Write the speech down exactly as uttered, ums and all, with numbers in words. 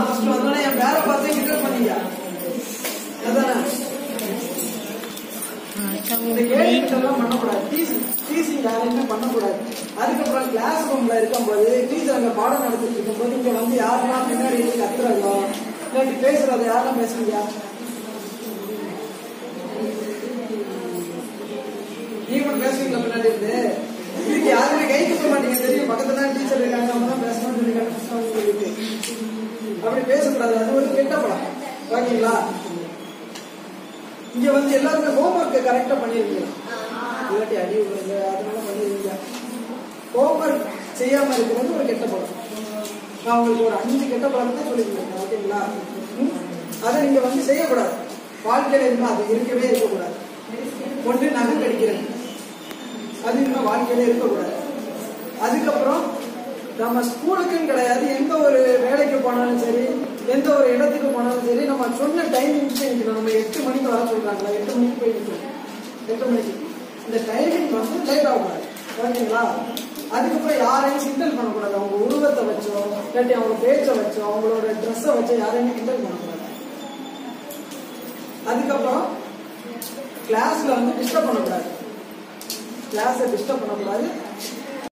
நான் ஃபர்ஸ்ட் வந்தோடனே என் பேரை பார்த்து கிண்டல் பண்ணீங்க அதானே. இந்த கேள்விகள் பண்ணக்கூடாது, டீசிங் யாரையுமே பண்ணக்கூடாது. அதுக்கப்புறம் கிளாஸ் ரூம்ல இருக்கும்போது டீச்சர் அங்க பாடம் நடத்திட்டு இருக்கும்போது இங்க வந்து யாரெல்லாம் பின்னாடி கத்துறதோ இல்லாட்டி பேசுறதோ யாரெல்லாம் பேசுறீங்க? நீங்களும் பேசுவீங்களா பின்னாடி இருந்து? இதுக்கு யாருமே கை கொடுக்க மாட்டீங்க தெரியும். பக்கத்துல டீச்சர் இருக்காங்க, அவங்க தான் பேசணும்னு சொல்லி கற்றுட்டு அப்படி பேசக்கூடாது. அது ஒரு கெட்ட பழக்கம். ஓகேங்களா? இங்க வந்து எல்லாருமே ஹோம்ஒர்க் கரெக்டா பண்ணிருக்கீங்க, இல்லாட்டி அடி விடுறது அதனால பண்ணிருக்கீங்க. ஹோம்ஒர்க் செய்யாம இருக்கிறது ஒரு கெட்ட பழக்கம். நான் உங்களுக்கு ஒரு அஞ்சு கெட்ட பழக்கத்தை சொல்லிருக்கேன். ஓகேங்களா? அதை நீங்க வந்து செய்யக்கூடாது. வாழ்க்கையில இருந்தா அது இருக்கவே இருக்கக்கூடாது. ஒன்று நகை கடிக்கிறது, அது இன்னும் வாழ்க்கையில இருக்கக்கூடாது. அதுக்கப்புறம் நம்ம ஸ்கூலுக்குன்னு கிடையாது, எந்த ஒரு வேலைக்கு போனாலும் சரி, எந்த ஒரு இடத்துக்கு போனாலும் சரி, நம்ம சொன்ன டைமிங்க்கு நிற்கணும். நம்ம எட்டு மணிக்கு வர சொல்றாங்களா, எட்டு மணிக்கு போய் நிற்கணும். எட்டு மணிக்கு இந்த டைமிங் வந்து லேட் ஆகக்கூடாது. ஓகேங்களா? அதுக்கப்புறம் யாரையும் கிண்டல் பண்ணக்கூடாது. அவங்க உருவத்தை வச்சோ இல்லாட்டி அவங்க பேச்சை வச்சோ அவங்களோட ட்ரெஸ்ஸை வச்சோ யாரையுமே கிண்டல் பண்ணக்கூடாது. அதுக்கப்புறம் கிளாஸ்ல வந்து டிஸ்டர்ப் பண்ணக்கூடாது. கிளாஸை டிஸ்டர்ப் பண்ணக்கூடாது.